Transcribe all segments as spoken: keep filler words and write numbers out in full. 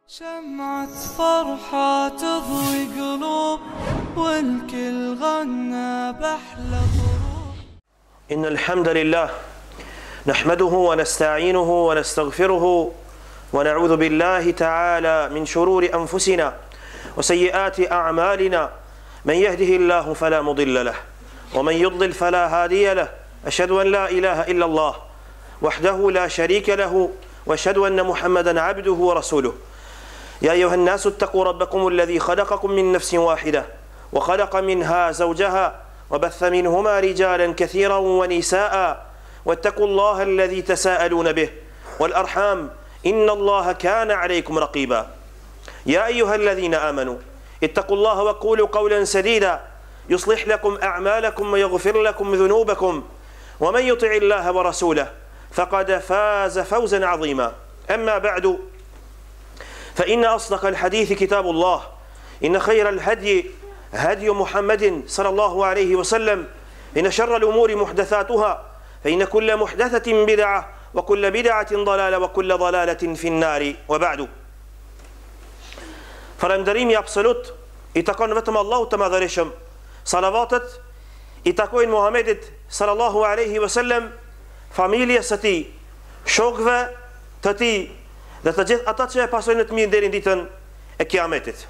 شمعة فرحة تضوي قلوب والكل غنى بأحلى ظروف. إن الحمد لله نحمده ونستعينه ونستغفره ونعوذ بالله تعالى من شرور أنفسنا وسيئات أعمالنا. من يهده الله فلا مضل له ومن يضلل فلا هادي له. أشهد أن لا إله إلا الله وحده لا شريك له وأشهد أن محمدا عبده ورسوله. يا أيها الناس اتقوا ربكم الذي خلقكم من نفس واحدة وخلق منها زوجها وبث منهما رجالا كثيرا ونساء واتقوا الله الذي تساءلون به والأرحام إن الله كان عليكم رقيبا. يا أيها الذين آمنوا اتقوا الله وقولوا قولا سديدا يصلح لكم أعمالكم ويغفر لكم ذنوبكم ومن يطع الله ورسوله فقد فاز فوزا عظيما. أما بعد فإن أصدق الحديث كتاب الله. إن خير الهدي هدي محمد صلى الله عليه وسلم. إن شر الأمور محدثاتها فإن كل محدثة بدعة وكل بدعة ضلالة وكل ضلالة في النار. وبعد. Falënderimi absolut i takon vetëm Allahut të Madhërisëm. Salavatet i takojnë Muhamedit sallallahu alaihi wasallam, familjes së tij, shokëve të tij dhe të gjithë ata që e pasojnë të mirë deri në ditën e Kiametit.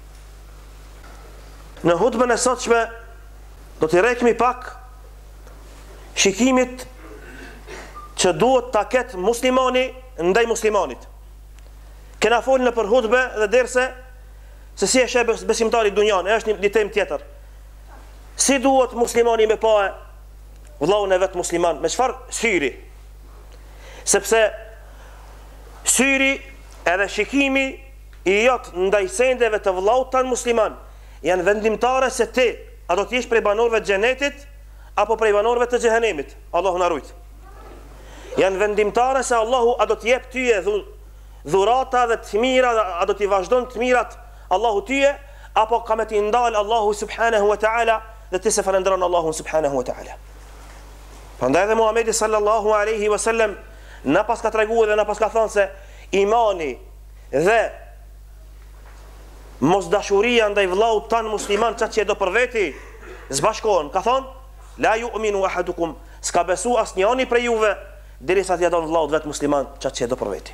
Në hutbën e sotshme do të rrekmi pak shikimit që duhet ta ketë muslimani ndaj muslimanit. Kena folën në për hutbë dhe derse se si e sheh besimtari dunjan, e është një temë tjetër. Si duhet muslimani me pa vëllaun e vet musliman, me çfarë syri? Sepse syri edhe shikimi i jot ndaj sendeve të vëllaut tan musliman janë vendimtare se ti a do të jesh prej banorëve të xhenetit apo prej banorëve të xhehenemit. Allahu na ruaj. Janë vendimtare se Allahu a do të jep tyje dhurata dhe të mira, a do t'i vazhdon të mirat Allahu tyje, apo ka me t'i ndal Allahu subhanahu wa ta'ala dhe ti se falendron Allahu subhanahu wa ta'ala. Prandaj dhe Muhamedi sallallahu alaihi wasallam na pas ka treguar dhe na pas ka thënë se imani dhe mosdashuria ndaj vllaut tan musliman çka që do për veti zbashkohen. Ka thënë la yu'minu ahadukum, s'ka besu asnjëri prej juve derisa t'ia don vllaut vet musliman çka që do për veti.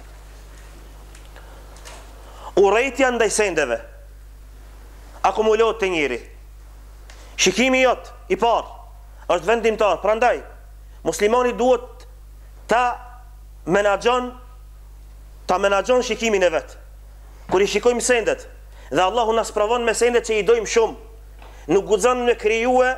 Urrejtja ndaj sendeve akumulohet të njëri. Shikimi jot i parë është vendimtar. Prandaj muslimani duhet ta menaxhon ta menaxhon shikimin e vet. Kur i shikojmë sendet dhe Allahu na sprovon me sendet që i dojmë shumë, nuk guxon me krijue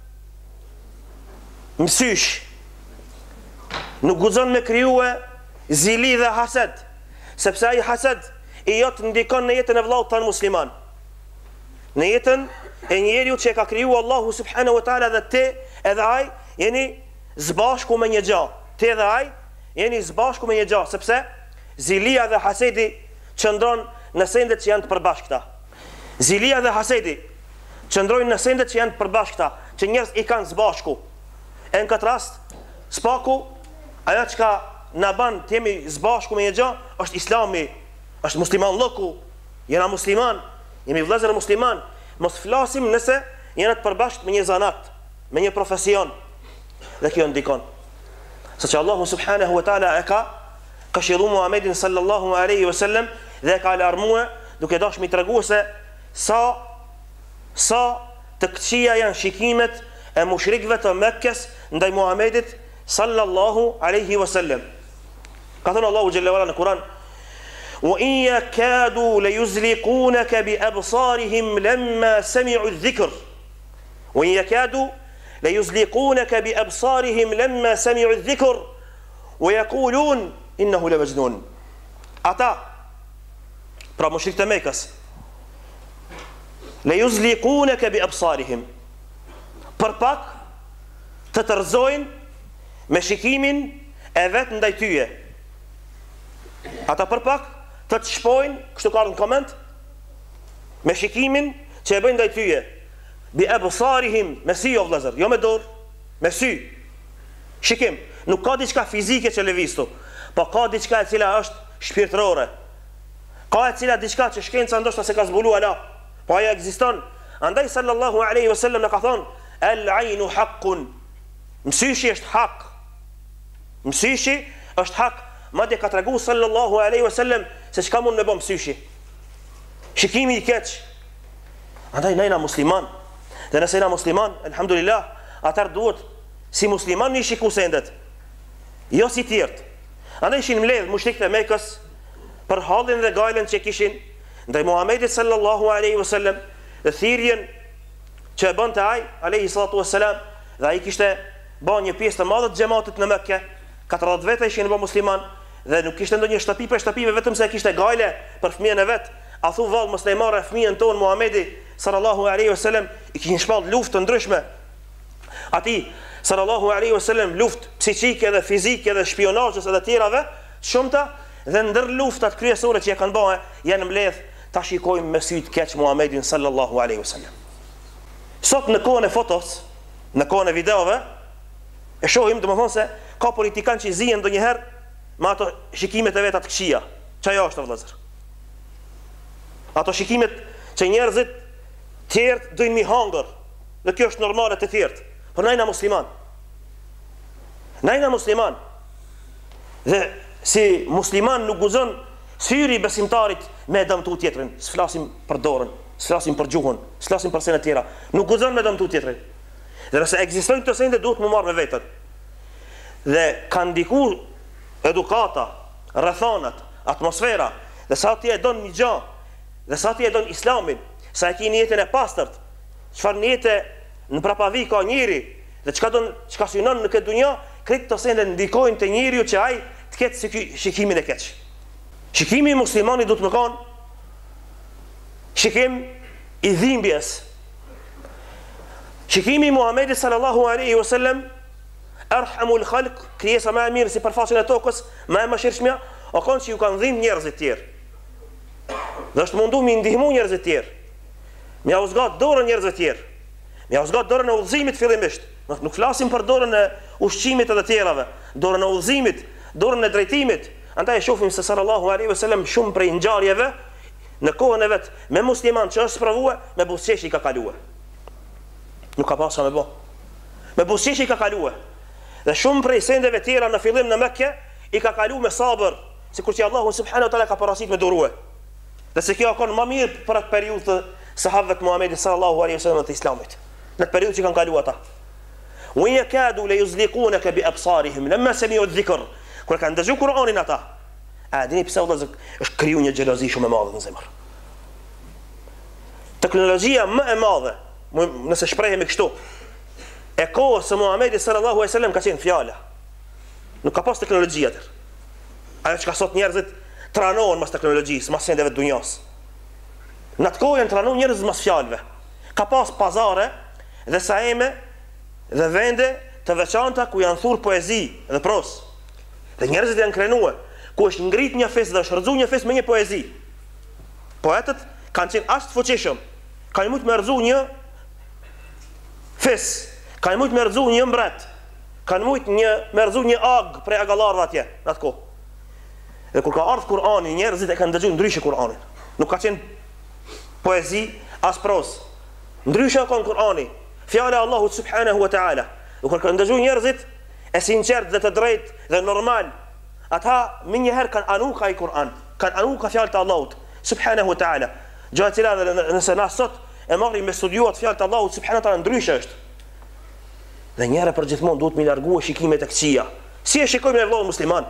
mësysh, nuk guxon me krijue zili dhe hased, sepse ai hased i jot ndikon në jetën e vllaut tan musliman, në jetën e njeriu që e ka kriju Allahu subhanahu wa taala, dhe ti edhe ai jeni zbashku me një gjë. Ti edhe ai jeni zbashku me një gjë, sepse zilia dhe hasedi qëndron në sendet që janë të përbashkëta. Zilia dhe hasedi qëndrojnë në sendet që janë të përbashkëta, që njerëz i kanë zbashku. E në këtë rast, spaku, ajo që ka na ban të jemi zbashku me një gjë, është Islami, është musliman lëku, jena musliman, jemi vëllezër musliman. Mos flasim nëse jena të përbashkët me një zanat, me një profesion, dhe kjo ndikon. Sa që Allahu subhanahu wa ta'ala e ka këshillu Muhammedin sallallahu alaihi wasallam dhe e ka alarmue duke dashur mi tregu se sa sa të këqija janë shikimet e mushrikëve të Mekkes ndaj Muhammedit sallallahu alaihi wasallam. Ka thënë Allahu xhalla wala në Kur'an: وَإِنْ يَكَادُوا لَيُزْلِقُونَكَ بِأَبْصَارِهِمْ لَمَّا سَمِعُوا الذِّكْرَ وَإِنْ يَكَادُوا لَيُزْلِقُونَكَ بِأَبْصَارِهِمْ لَمَّا سَمِعُوا الذِّكْرَ وَيَقُولُونَ إِنَّهُ لَمَجْنُونَ. Ata, pra mushrikët e Mekës, لَيُزْلِقُونَكَ بِأَبْصَارِهِمْ, për pak të tërzojnë me shikimin e vetë ndaj tyje. Ata për pak të të shpojnë, kështu ka në koment, me shikimin që e bëjnë ndaj tyje. Bi absarihim, me sy o vëllezër, jo me dorë, me sy. Shikim, nuk ka diçka fizike që lëvistu, po ka diçka e cila është shpirtërore. Ka e cila diçka që shkenca ndoshta se ka zbulu ala, po ajo ekziston. Andaj sallallahu alaihi wasallam na ka thonë el ainu haqqun. Mësyshi është hak. Mësyshi është hak. Madje ka tregu sallallahu alaihi wasallam se çka mund me bë mësyshi. Shikimi i keq. Andaj nëjna musliman. Dhe nëse jena musliman, alhamdulillah, atër duhet si musliman një shiku sendet, jo si tjertë. Andaj ishin mledh mushrikët e Mekës për hallin dhe gajlen që kishin ndaj Muhamedit sallallahu alaihi wasallam, dhe thirrjen që e bënte ai alayhi salatu wassalam, dhe ai kishte bën një pjesë të madhe të xhamatit në Mekë, katërdhjetë veta ishin bë musliman, dhe nuk kishte ndonjë shtëpi për shtëpive, vetëm se kishte gajle për fëmijën e vet. A thu vallë mos ne marrë fëmijën ton Muhamedi sallallahu alaihi wasallam, i kishin shpall luftë të ndryshme. Ati sallallahu alaihi wasallam luftë psiqike dhe fizike dhe shpionazhës edhe tjerave shumëta, dhe ndër luftat kryesore që ja kanë bërë janë mbledh ta shikojmë me sy të keq Muhamedin sallallahu alaihi wasallam. Sot në kohën e fotos, në kohën e videove, e shohim domethënë se ka politikanë që zihen ndonjëherë me ato shikimet e veta të këqija. Çajo është vëllazër. Ato shikimet që njerëzit tjertë dojnë mi hangër, dhe kjo është normale të tjertë, por najna musliman. Najna musliman. Dhe si musliman nuk guzon syri besimtarit me dëmtu tjetrin. S'flasim për dorën, s'flasim për gjuhën, s'flasim për sene tjera. Nuk guzon me dëmtu tjetrin. Dhe nëse ekzistojnë të sende, duhet më marrë me vetën. Dhe kanë ndikur edukata, rrethonat, atmosfera, dhe sa ti e don një gjë, dhe sa ti e don islamin, sa e ki një jetën e pastërt, çfarë një jetë në prapavi ka njëri, dhe çka don, çka synon në këtë dunjë, këtë të sende ndikojnë të njeriu që ai të ketë si shikimin e keq. Shikimi i muslimanit duhet të mëkon shikim i dhimbjes. Shikimi i Muhamedit sallallahu alaihi wasallam, arhamul khalq, krijesa më e mirë si përfaqen e tokës, më e mëshirshmja, o konë që ju kanë dhimbë njerëzit tjerë. Dhe është mundu mi ndihmu njerëzit tjerë. Mja u zgat dorën njerëzit tjerë. Mja u zgat dorën e udhëzimit fillimisht. Nuk, nuk flasim për dorën e ushqimit edhe tjerave, dorën e udhëzimit, dorën e drejtimit. Andaj e shohim se sallallahu alaihi wasallam shumë prej ngjarjeve në kohën e vet me musliman që është sprovuar me buzëqesh i ka kaluar. Nuk ka pasur me bë. Me buzëqesh i ka kaluar. Dhe shumë prej sendeve tjera në fillim në Mekë i ka kaluar me sabër, sikur që Allahu subhanahu wa taala ka parasit me durue. Dhe se kjo ka më mirë për atë periudhë të sahabëve të Muhamedit sallallahu alaihi wasallam të Islamit. Në atë periudhë që kanë kaluar ata. Wa yakadu la yuzliqunaka bi absarihim lamma sami'u adh-dhikr. Kur kanë dëgjuar Kur'anin ata, a dini pse vëllazër është kriju një xhelozi shumë e madhe në zemër. Teknologjia më e madhe, nëse shprehemi kështu, e kohës së Muhamedit sallallahu alaihi wasallam ka qenë fjala. Nuk ka pas teknologji atë. Ajo që ka sot njerëzit tranohen mas teknologjisë, mas sendeve të dunjas. Në atë kohë janë tranohen njerëzit mas fjalëve. Ka pas pazare dhe saeme dhe vende të veçanta ku janë thurë poezi dhe pros. Dhe njerëzit janë krenuar, ku është ngrit një fes dhe është rëzu një fes me një poezi. Poetët kanë qenë ashtë fuqishëm, kanë mujtë me rëzu një fes, kanë mujtë me rëzu një mbret, kanë mujtë një, me rëzu një agë prej agalarve atje, në atë kohë. Dhe kur ka ardhë Kur'ani, njerëzit e kanë dëgju ndryshe Kur'anin. Nuk ka qenë poezi, as pros. Ndryshe ka në Kur'ani, fjale Allahu subhanahu wa ta'ala. Dhe kur kanë dëgju njerëzit, e sinqert dhe të drejt dhe normal, ata më njëherë kanë anu ka i Kur'an, kanë anu ka fjallë të Allahut subhanahu wa ta'ala. Gjatë cila dhe nëse na sot e marrim me studiuat fjallë të Allahut subhanahu wa ta'ala, ndryshe është. Dhe njëre për gjithmonë duhet mi largu e shikimet e këqia. Si e shikojmë me vlohë musliman?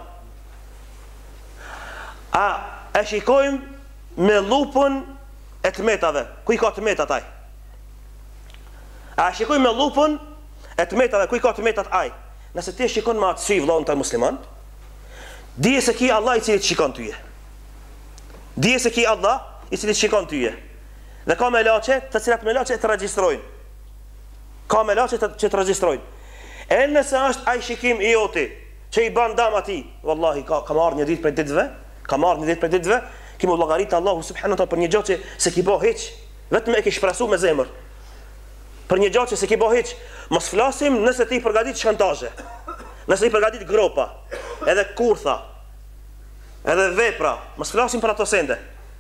A e shikojmë me lupën e të metave, ku i ka të metat aj? A e shikojmë me lupën e të metave, ku i ka të metat aj? Nëse ti e shikon me atë sy vllahun të musliman, dije se ki Allah i cili të shikon tyje. Dije se ki Allah i cili të shikon tyje. Dhe ka me lache të cilat me lache të regjistrojnë. Ka me lache të, që të regjistrojnë. E nëse është aj shikim i joti, që i ban dam ati, wallahi, ka, ka marrë një ditë për ditëve, ka marrë një ditë për ditëve, ki mu llogaritë Allahu subhanahu ta për një gjatë që se ki bo heq, vetëm e ki shpresu me zemër. Për një gjatë që se ki bo heq, mos flasim nëse ti përgatit shantazhe, nëse ti përgatit gropa, edhe kurtha, edhe vepra, mos flasim për ato sende.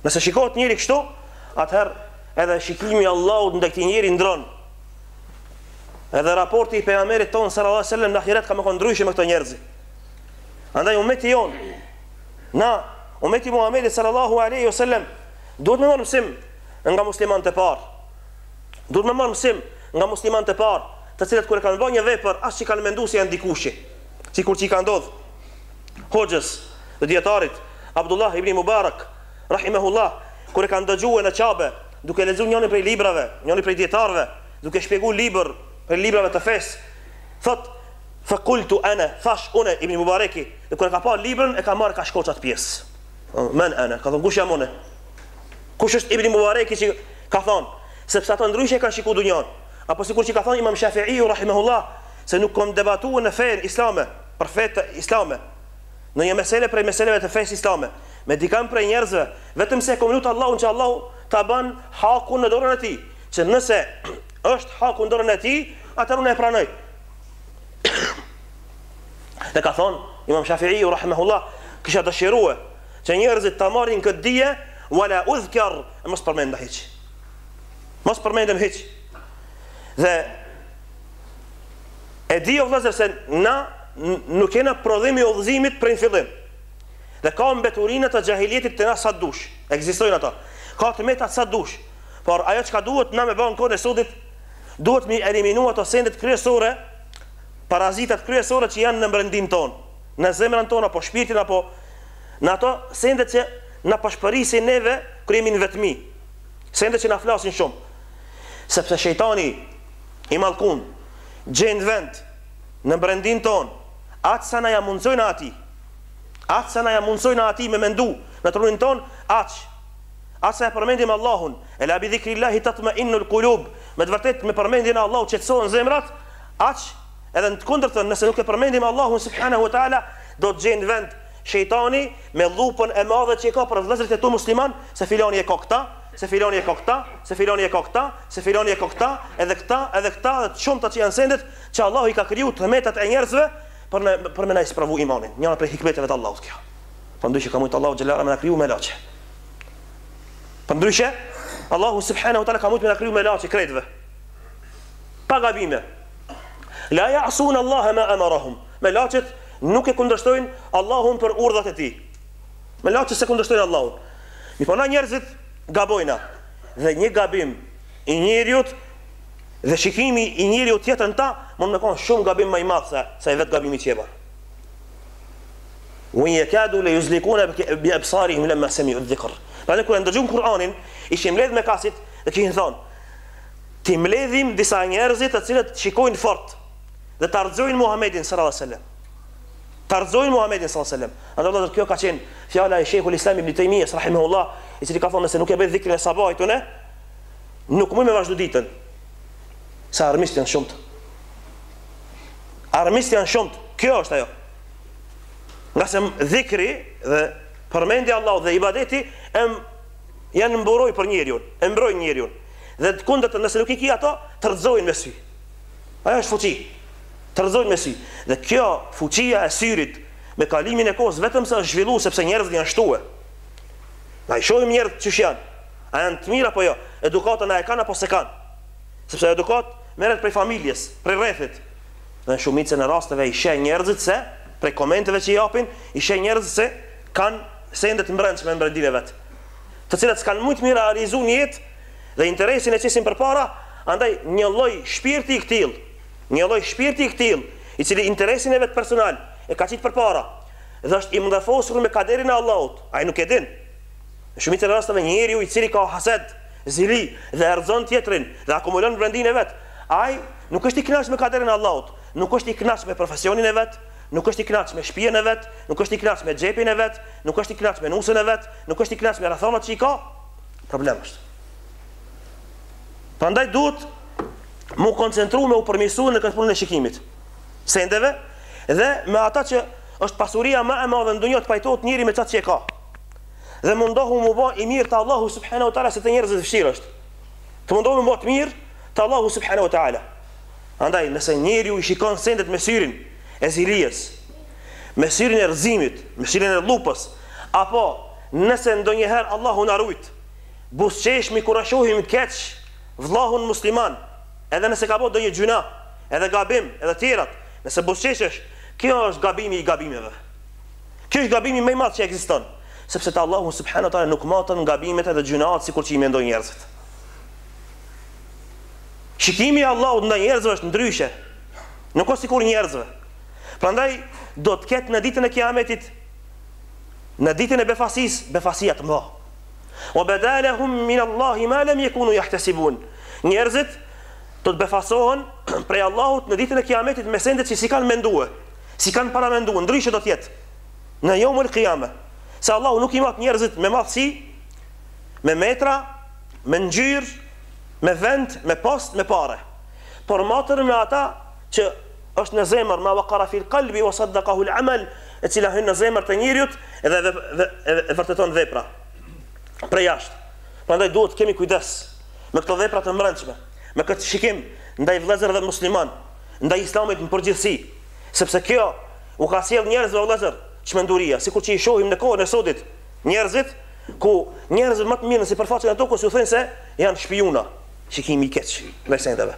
Nëse shikohet njëri kështu, atëherë edhe shikimi i Allahut ndaj këtij njeri ndron. Edhe raporti i pejgamberit ton sallallahu alaihi wasallam në ahiret ka më kon ndryshe me këto njerëz. Andaj ummeti jon, na ummeti Muhamedit sallallahu alaihi wasallam duhet të marrë mësim nga muslimanët e parë. Duhet të marrë mësim nga muslimanët e parë, të cilët kur e kanë bërë një vepër, as që kanë menduar se janë dikushi. Sikur që i ka ndodhur Hoxhës dhe dietarit Abdullah ibn Mubarak rahimahullah, kur e kanë dëgjuar në Qabe, duke lexuar njëri prej librave, njëri prej dietarëve, duke shpjeguar libër prej librave të fesë, thot fa qultu ana, thash unë ibn Mubaraki, dhe kur e ka pa librin e ka marrë ka shkoçat pjesë. Men ana, ka thonë kush jam unë? Kush është ibn Mubaraki që ka thonë, sepse ata ndryshe kanë shikuar dunjon, apo sikur që ka thonë Imam Shafi'i rahimahullah, se nuk kam debatuar në fen islame, për fetë islame, në një mesele prej meseleve të fesë islame, me dikam prej njerëzve, vetëm se komunut Allahun që Allahu ta ban hakun në dorën e tij, që nëse është hakun në dorën e tij, atëherë unë e pranoj. Dhe ka thonë Imam Shafi'i rahimahullah, kisha dëshiruar që njerëzit ta marrin këtë dije, wala udhkar, mos përmendem hiç. Mos përmendem hiç. Dhe e di o vëllazër se na nuk kena prodhim i udhëzimit për në fillim. Dhe ka mbeturinë të xahilietit të na sa dush. Ekzistojnë ata. Ka të meta sa dush. Por ajo çka duhet na me bën kohën e sudit, duhet mi eliminu ato sendet kryesore, parazitat kryesore që janë në brendin ton, në zemrën tonë apo shpirtin apo në ato sendet që na pashpërisin neve kur jemi në vetmi. Sendet që na flasin shumë. Sepse shejtani i mallkun gjen vend në brendin ton, atë sa na ja mundsojnë ati, atë sa na ja mundsojnë ati me mendu në trunin ton, aq, atë sa ja përmendim Allahun, e la bi dhikrillahi tatma'innul qulub, me të vërtet me përmendjen e Allahut qetësohen zemrat, aq, edhe në të kundërtën, nëse nuk e përmendim Allahun subhanahu wa taala, do të gjen vend shejtani me dhupën e madhe që e ka për vëllezërit e tu musliman, se filani e ka këta, se filani e ka këta, se filani e ka këta, se filani e ka këta, edhe këta, edhe këta, dhe të shumta që janë sendet që Allahu i ka kriju të metat e njerëzve për me, për me na ispravu imanin. Njëra prej hikmeteve të Allahut kjo. Përndryshe ka mujtë Allahu xhelala me na kriju me laçe. Përndryshe Allahu subhanahu wa taala ka mujtë me na kriju me laçe kretëve. Pa gabime. La ya'suna Allah ma amarahum. Me laçet nuk e kundërshtojnë Allahun për urdhat e tij. Me laçet se kundërshtojnë Allahun. Mi po na njerëzit gabojna, dhe një gabim i njeriut dhe shikimi i njeriut tjetër në ta mund me konë shumë gabim më i madh se sa i vetë gabimi tjeba. Wa yakadu la yuzlikuna bi absarihim lamma sami'u dhikr. Pra kur ndëgjum Kur'anin, ishim mbledh me kasit dhe kishin thonë, ti mbledhim disa njerëzit të cilët shikojnë fort dhe të arxojnë Muhamedit sallallahu alaihi wasallam. Të arxojnë Muhamedit sallallahu alaihi wasallam. Andaj kjo ka qenë fjala e Sheikhul Islam Ibn Taymiyah rahimahullah, i cili ka thonë se nuk e bëj dhikrin e sabahit unë, nuk mund me vazhdu ditën. Sa armisht janë shumët. Armisht janë shumët. Kjo është ajo. Nga se dhikri dhe përmendja Allahut dhe ibadeti em, janë mburoj për njeriun, e mbrojnë njeriun. Dhe të kundët nëse nuk i ki ato, të rëzojnë me sy. Ajo është fuqi. Të rëzojnë me sy. Dhe kjo fuqia e syrit me kalimin e kohës vetëm se është zhvillu sepse njerëzit janë shtuar. Na i shohim njerëz që janë, a janë të mirë apo jo? Edukatën a e kanë apo se kanë? Sepse edukat merret prej familjes, prej rrethit. Dhe në shumicën e rasteve i sheh njerëzit se prej komenteve që i japin, i sheh njerëzit se kanë sendet të brendshme në brendin e vet, të cilat s'kan më të mirë realizuar në jetë dhe interesin e çesin përpara, andaj një lloj shpirti i këtill, një lloj shpirti i këtill, i cili interesin e vet personal e ka qit përpara, dhe është i mundafosur me kaderin e Allahut, ai nuk e din. Në shumicën e rasteve njeriu i cili ka hased, zili dhe erxon tjetrin dhe akumulon brendin e vet, ai nuk është i kënaqur me kaderin e Allahut, nuk është i kënaqur me profesionin e vet, nuk është i kënaqur me shtëpinë e vet, nuk është i kënaqur me xhepin e vet, nuk është i kënaqur me nusën e vet, nuk është i kënaqur me rrethonat që i ka. Problem është. Prandaj duhet mu koncentru me u përmirësu në këtë punën e shikimit sendeve dhe me ata që është pasuria më e madhe në dunjë të pajtohet njëri me çat që e ka. Dhe mundohu mu bë i mirë te Allahu subhanahu wa taala se të njerëzit vështirë është. Të mundohu mu bë të mirë te Allahu subhanahu wa taala. Andaj nëse njeriu i shikon sendet me syrin e zilies, me syrin e rrëzimit, me syrin e llupës, apo nëse ndonjëherë Allahu na rujt, buzëqesh mi kurashohim keq vllahun musliman, edhe nëse ka bërë ndonjë gjuna, edhe gabim, edhe tjerat, nëse buzëqeshesh, kjo është gabimi i gabimeve. Kjo është gabimi më i madh që ekziston, sepse te Allahu subhanahu wa taala nuk matën gabimet edhe gjunat sikur që i mendojnë njerëzit. Shikimi i Allahut ndaj njerëzve është ndryshe, nuk është sikur njerëzve. Prandaj do të ketë në ditën e Kiametit, në ditën e befasisë, befasia të mëdha. Wa badalahum min Allahi ma lam yakunu yahtasibun. Njerëzit do të befasohen prej Allahut në ditën e Kiametit me sendet që si kanë menduar, si kanë paramenduar, ndryshe do të jetë në yawmul qiyamah. Se Allahu nuk i mat njerëzit me madhësi, me metra, me ngjyrë, me vend, me post, me pare, por matër me ata që është në zemër, ma waqara fil qalbi wa saddaqahu al-amal, e cila hyn në zemër të njeriut edhe e vërteton vepra prej jashtë. Prandaj duhet kemi kujdes me këto vepra të mbrëmshme, me këtë shikim ndaj vëllezërve musliman, ndaj islamit në përgjithësi, sepse kjo u ka sjell njerëzve vëllezër çmenduria, sikur që i shohim në kohën e sodit njerëzit ku njerëzit më të mirë në sipërfaqen e tokës u thënë se janë shpijuna, shikimi i keq ndaj sendeve.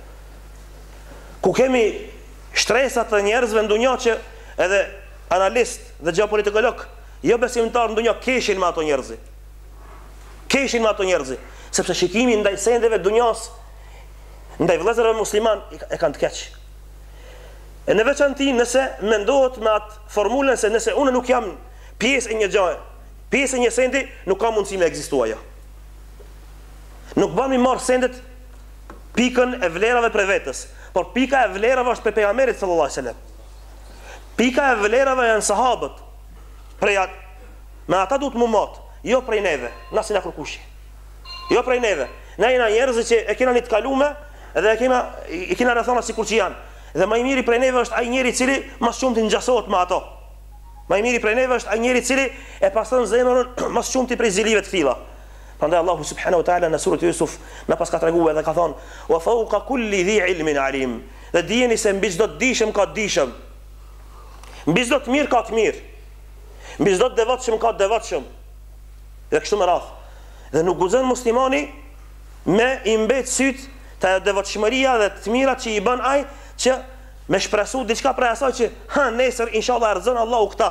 Ku kemi shtresat të njerëzve në dunja që edhe analist dhe geopolitikolog jo besimtar në dunja keshin me ato njerëzi. Keshin me ato njerëzi, sepse shikimi ndaj sendeve dunjas, ndaj vëllezërve musliman e kanë të keq. E në veçanti nëse mendohet me atë formulën se nëse unë nuk jam pjesë e një gjaje, pjesë e një sendi, nuk ka mundësi me ekzistua jo. Nuk bën mi marrë sendet pikën e vlerave për vetës, por pika e vlerave është për pejgamberit sallallahu alaihi wasallam. Pika e vlerave janë sahabët. Prej atë, me ata duhet mu mat, jo prej neve, na si na kërkushi. Jo prej neve. Na jena njerëz që e kena një të kalume, edhe e kena i kena rrethona sikur që janë. Dhe më i miri prej neve është ai njeri i cili mas shumë të ngjasohet me ato. Më i miri prej neve është ai njeri i cili e paston zemrën mas shumë të prej zilive të tilla. Prandaj Allahu subhanahu wa taala në surën Yusuf na pas ka treguar dhe ka thonë: "Wa fawqa kulli dhi ilmin alim." Dhe dijeni se mbi çdo të dishëm ka të dishëm. Mbi çdo të mirë ka të mirë. Mbi çdo të devotshëm ka të devotshëm. Dhe kështu me radhë. Dhe nuk guxon muslimani me i mbet syt të devotshmëria dhe të mirat që i bën ai që me shpresu diçka prej asaj që ha nesër inshallah erzon Allahu këta.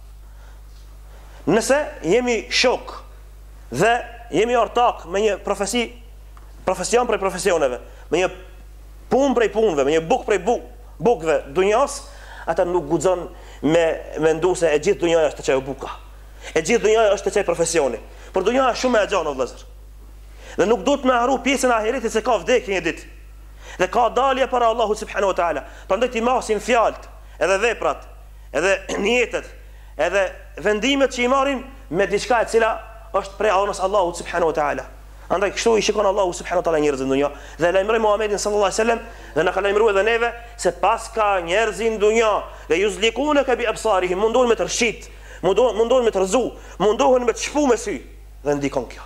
Nëse jemi shok dhe jemi ortak me një profesi, profesion prej profesioneve, me një punë prej punëve, me një buk prej buk, bukve dunjas, ata nuk guxon me mendu se e gjithë dunjaja është të çaj buka. E gjithë dunjaja është të çaj profesioni. Por dunjaja është shumë e gjatë vëllezër. Dhe nuk duhet me harru pjesën e ahiretit se ka vdekje një ditë. Dhe ka dalje para Allahu subhanahu wa taala. Prandaj ti masim fjalët, edhe veprat, edhe niyetet, edhe vendimet që i marrin me diçka e cila është prej anës Allahu subhanahu wa taala. Andaj kështu i shikon Allahu subhanahu wa taala njerëzit në dunja dhe lajmëroi Muhamedit sallallahu alaihi wasallam dhe na ka lajmëruar edhe neve se pas ka njerëz në dunja dhe yuzlikunaka bi absarihim, mundohen me të rshit, mundohen mundohen me të rrezu, mundohen me të shpu me sy dhe ndikon kjo.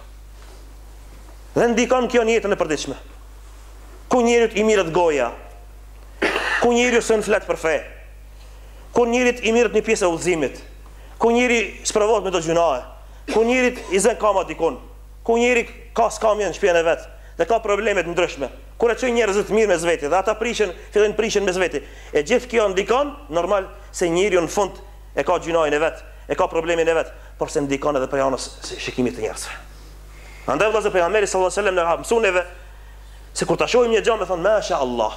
Dhe ndikon kjo në jetën e përditshme. Ku njerit i mirët goja, ku njeri së në flet për fe, ku njerit i mirët një pjesë e udhëzimit, ku njeri sprovohet me do gjunahe, ku njerit i zën kama dikon, ku njeri ka skamje në shpjene vetë dhe ka problemet ndryshme, kur e çojnë njerëzit mirë me zveti dhe ata prishen, fillojnë prishen me zveti, e gjithë kjo ndikon normal se njeri në fund e ka gjunahin e vetë, e ka problemin e vetë, por se ndikon edhe për janës shikimit të njerëzve. Andaj vëllezër pejgamberi sallallahu alajhi wasallam na mëson neve se kur ta shohim një gjë me thon masha Allah.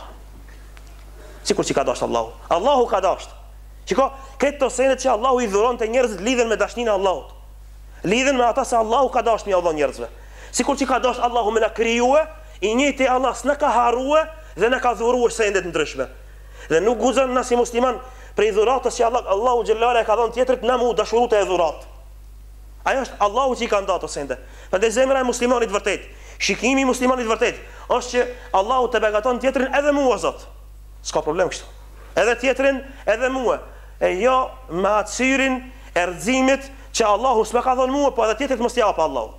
Sikur që ka dashur Allahu. Allahu ka dashur. Shiko, këto senet që Allahu i dhuron te njerëzit lidhen me dashninë e Allahut. Lidhen me ata se Allahu ka dashur me Allah njerëzve. Sikur që ka dashur Allahu me na krijuar, i njëjti Allah s'na ka harruar dhe na ka dhuruar sendet ndryshme. Dhe nuk guxon na si musliman prej dhuratës që Allah Allahu xhallala ka dhënë tjetrit na mu dashurut e dhurat. Ajo është Allahu që i ka dhënë ato sende. Prandaj zemra e muslimanit vërtet, shikimi i muslimanit vërtet është që Allahu të begaton tjetrin edhe mua Zot. S'ka problem kështu. Edhe tjetrin edhe mua. E jo me atë syrin e rrezimit që Allahu s'ma ka dhënë mua, po edhe tjetrit mos jap Allahu.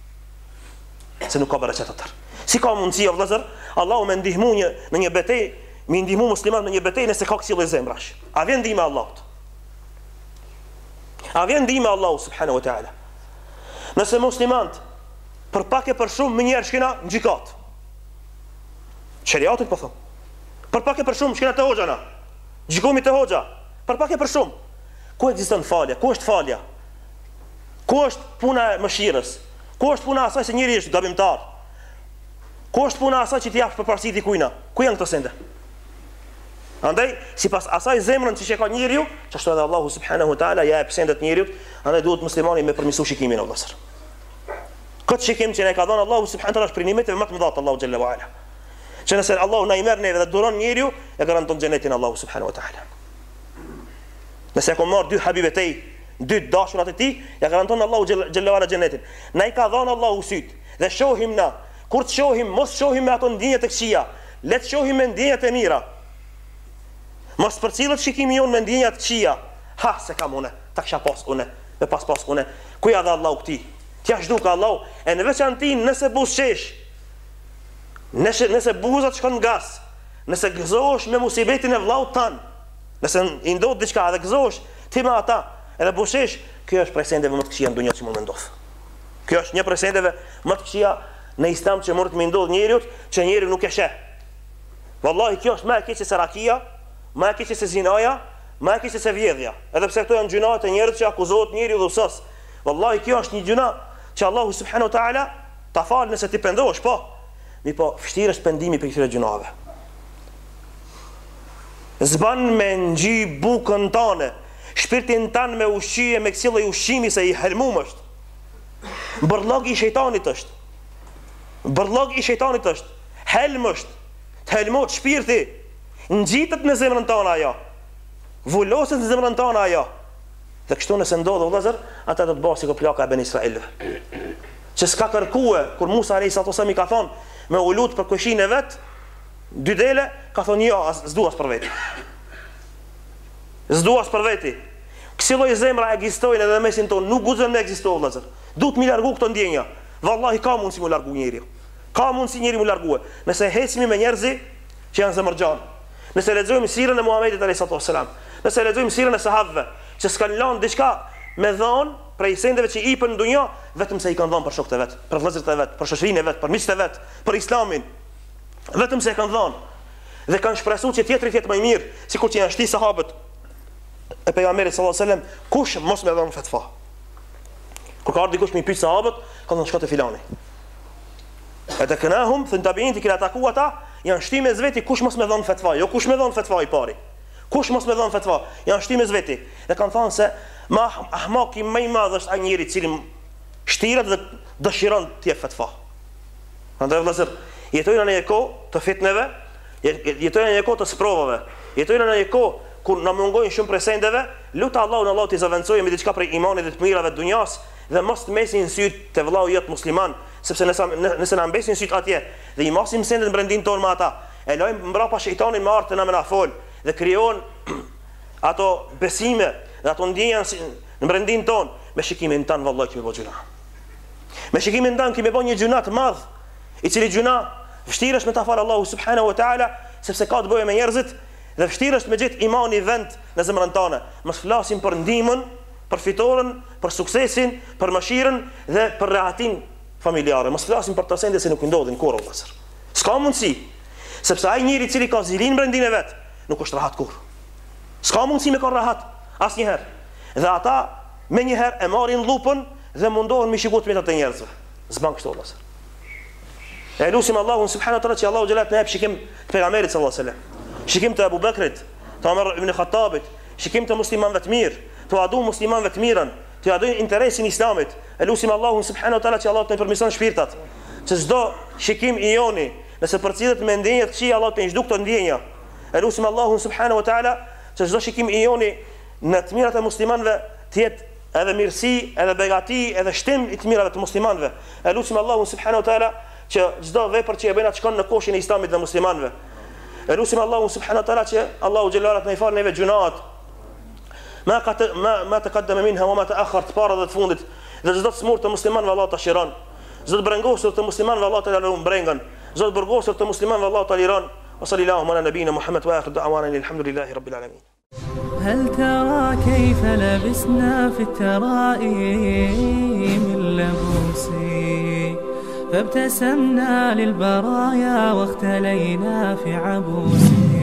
Se nuk ka bereqet atë. Si ka mundësi o vëllazër, Allahu më ndihmu një në një betejë, më ndihmu musliman në një betejë nëse ka këshill i zemrash. A vjen ndihma e Allahut? A vjen ndihma e Allahut subhanahu wa taala? Nëse muslimant për pak e për shumë më njerë shkina në gjikat. Sheriatit po thëmë. Për pak e për shumë shkina të hoxhana. Gjikomi të hoxha. Për pak e për shumë. Ku ekziston falja? Ku është falja? Ku është puna e mëshirës? Ku është puna asaj se njëri është gabimtar? Ku është puna asaj që t'i japsh përparësi dikujna? Ku janë këto sende? Andaj, sipas asaj zemrën që ka njeriu, çashtu edhe Allahu subhanahu wa taala ja jep sendet njeriu, andaj duhet muslimani me përmirësu shikimin e Allahut. Këtë shikim që ne ka dhënë Allahu subhanahu wa taala është për nimeteve më të mëdha të Allahu xhalla wa ala. Që nëse Allahu na i merr neve dhe duron njeriu, e garanton xhenetin Allahu subhanahu wa taala. Nëse ka marr dy habibe tej, dy dashurat e tij, ja garanton Allahu xhalla wa ala xhenetin. Na i ka dhënë Allahu syt dhe shohim na, kur të shohim, mos shohim me ato ndjenja të këqija, le të shohim me ndjenjat e mira. Mos përcillet shikimi jon me ndjenja të këqija. Ha, se kam une, ta kisha pas une, me pas pas une. Ku ja dha Allahu këtij? T'ja zhduk Allahu, e në veçanti nëse buzëqesh, nëse nëse buzat shkon gas, nëse gëzohesh me musibetin e vllaut tan, nëse i ndodh diçka dhe gëzohesh ti me ata, edhe buzëqesh, kjo është prej sendeve më të këqija në dunjë që mund të ndodh. Kjo është një prej sendeve më të këqija në Islam që mund të më ndodh njeriu, që njeriu nuk e sheh. Wallahi kjo është më e keq se rakia, më e keq se zinaja, më e keq se vjedhja. Edhe pse këto janë gjunat e njerëzit që akuzohet njeriu dhe usas. Wallahi kjo është një gjuna që Allahu subhanahu wa taala ta fal nëse ti pendohesh, po. Mi po vështirë është pendimi për këtyre gjunave. Zban me ngji bukën tane, shpirtin tan me ushqye me kësillë i ushqimi se i helmum është. Bërllog i shejtanit është. Bërllog i shejtanit është. Helm është. Të helmot shpirti. Ngjitet në zemrën tane ajo. Vuloset në zemrën tane ajo. Dhe kështu nëse ndodhë vëllazër, ata do të bëhen si plaka e Ben Israilëve. Që s'ka kërkue, kur Musa alayhi salatu wasallam i ka thonë me ulut për këshin e vet, dy dele, ka thonë jo, as s'duas për veti. S'duas për veti. Kësi lloj zemra ekzistojnë edhe në mesin tonë, nuk guxon me ekzistojë vëllazër. Duhet mi largu këto ndjenja. Vallahi ka mundsi mu largu njeriu. Ka mundsi njeriu mu largue. Nëse hecmi me njerëzi që janë zemërxhan. Nëse lexojmë sirën e Muhamedit alayhi salatu wasalam. Nëse lexojmë sirën e sahabëve, që s'kan lënë diçka me dhon prej sendeve që i ipën në dunjë, vetëm se i kanë dhënë për shokët e vet, për vëllezërit e vet, për shoqërinë e vet, për miqtë e vet, për Islamin. Vetëm se e kanë dhënë. Dhe kanë shpresuar që tjetri të jetë më i mirë, sikur që janë shti sahabët e pejgamberit sallallahu alajhi wasallam, kush mos më dhon fatva. Kur ka ardhi kush më pyet sahabët, kanë shkot te filani. Ata kanahum thën tabiin që ata kuata janë shtimë zveti kush mos më dhon fatva, jo kush më dhon fatva i pari. Kush mos më dhon fatva, janë shtimë zveti. Dhe kanë thënë se ma ahmaki më i madh është ai njeri i cili shtiret dhe dëshiron të jep fatva. Andaj vëllazër, jetojnë në një kohë të fitneve, jetojnë në një kohë të sprovave, jetojnë në një kohë kur na mungojnë shumë presendeve, lut Allahun Allahu t'i zavancojë me diçka prej imanit dhe të mirave të dunjas dhe mos të mesin syt te vllau jot musliman, sepse nëse nëse na mbesin syt atje dhe i mosim sendet brendin ton me ata, e lojmë mbrapa shejtanin me art të na më na fol dhe krijon ato besime dhe ato ndjenja në brendin ton me shikimin tan vallahi që me bëj gjuna. Me shikimin tan që me bën një gjuna të madh, i cili gjuna vështirë është me ta fal Allahu subhanahu wa taala, sepse ka të bëjë me njerëzit dhe vështirë është me gjet imani vend në zemrën tonë. Mos flasim për ndihmën, për fitoren, për suksesin, për mëshirën dhe për rehatin familjare. Mos flasim për të sende se nuk ndodhin kurrë vëllazër. S'ka mundsi, sepse ai njeri i cili ka zilin brendin e vet, nuk është rahat kurrë. S'ka mundsi me ka rahat asnjëherë. Dhe ata me njëherë e marrin llupën dhe mundohen me shikuar të metat e njerëzve. S'ban kështu vëllazër. E lutim Allahun subhanahu wa taala që Allahu xhelat na jap shikim të pejgamberit sallallahu alaihi wasallam. Shikim të Abu Bakrit, të Umar ibn Khattabit, shikim të muslimanëve të mirë, të adu muslimanëve të mirën, të adu interesin islamit. E lutim Allahun subhanahu wa taala që Allahu të përmirëson shpirtat, që çdo shikim i joni, nëse përcillet me ndjenja të këqija, Allahu të zhduk këto ndjenja. E lutim Allahun subhanahu wa taala që çdo shikim i joni në të mirat e muslimanëve të jetë edhe mirësi, edhe begati, edhe shtim i të mirave të muslimanëve. E lutim Allahun subhanahu wa taala që çdo vepër që e bëjnë atë shkon në koshin e islamit dhe muslimanëve. E lutim Allahun subhanahu wa taala që Allahu xhelalu ala të na fal neve gjunat. Ma ma ma taqaddama minha wa ma ta'akhkhar të para dhe të fundit. Dhe çdo të smur të muslimanëve Allah ta shiron. Çdo të brengosur të muslimanëve Allah ta lëron brengën. Çdo të burgosur të muslimanëve Allah ta liron. Wa sallallahu ala nabina Muhammad wa akhir da'wana alhamdulillahi rabbil alamin. هل ترى كيف لبسنا في الترائيم اللبوس، فابتسمنا للبرايا واختلينا في عبوس.